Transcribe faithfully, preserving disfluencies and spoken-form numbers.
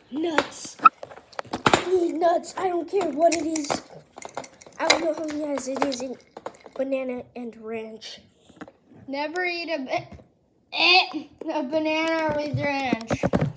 Nuts. I need nuts. I don't care what it is. I don't know how many has it is in banana and ranch. Never eat a, eh, a banana with ranch.